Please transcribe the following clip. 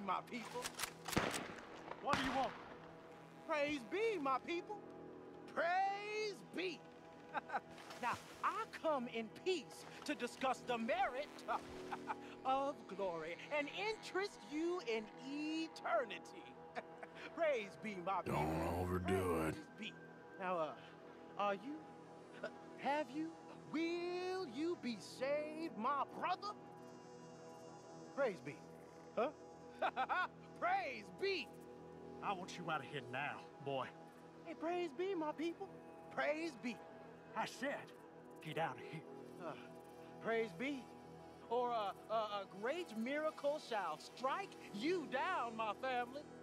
my people. What do you want? Praise be, my people. Praise be. Now, I come in peace to discuss the merit of glory and interest you in eternity. Praise be, my people. Don't overdo it. Praise be. Now, are you? Have you? Will you be saved, my brother? Praise be. Huh? Praise be. I want you out of here now, boy. Hey, praise be, my people. Praise be. I said, get out of here. Praise be. Or a great miracle shall strike you down, my family.